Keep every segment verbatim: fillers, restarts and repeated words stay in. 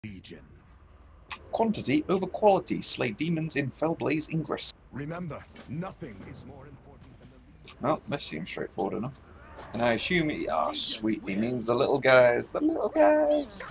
Legion. Quantity over quality. Slay demons in Fellblaze Ingress. Remember, nothing is more important than the Legion. Well, this seems straightforward enough. And I assume he, oh sweet, he means the little guys, the little guys.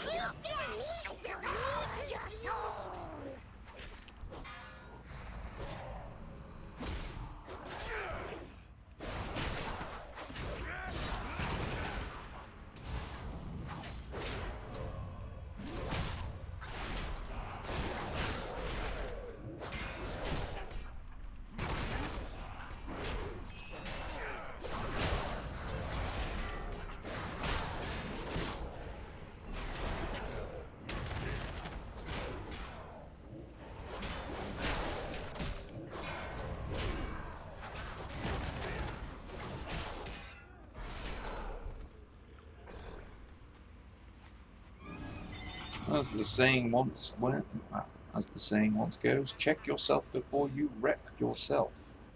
As the saying once went, as the saying once goes, check yourself before you wreck yourself.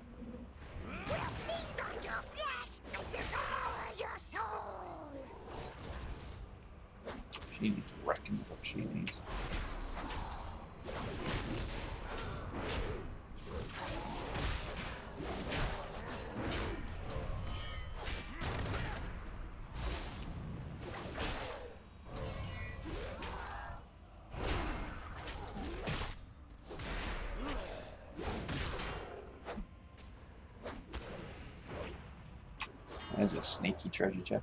She needs wrecking what she needs. There's a sneaky treasure chest.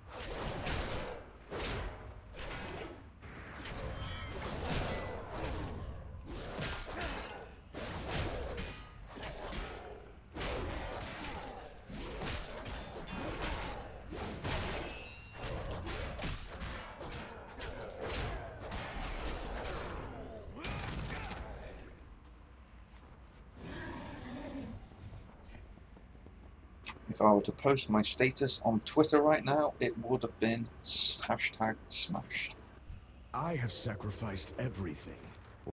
If I were to post my status on Twitter right now, it would have been hashtag smashed. I have sacrificed everything